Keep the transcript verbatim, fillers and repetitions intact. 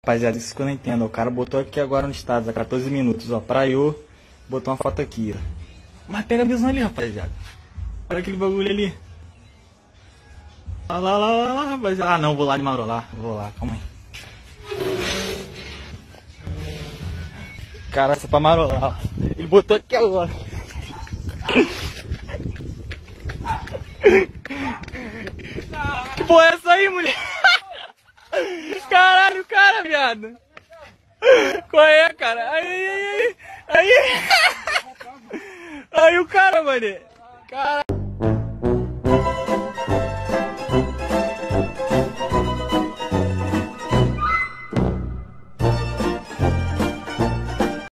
Rapaziada, isso que eu não entendo. O cara botou aqui agora no status, há quatorze minutos, ó. Praiou, botou uma foto aqui, ó. Mas pega a visão ali, rapaziada. Olha aquele bagulho ali. Olha lá, lá, lá, lá, rapaziada. Ah, não, vou lá de marolar. Vou lá, calma aí. Cara, essa é pra marolar, ó. Ele botou aqui agora. Que porra é essa aí, mulher? Caralho, cara, viado. Qual é, cara? Aí, aí, aí. Aí, aí o cara, mano. Cara.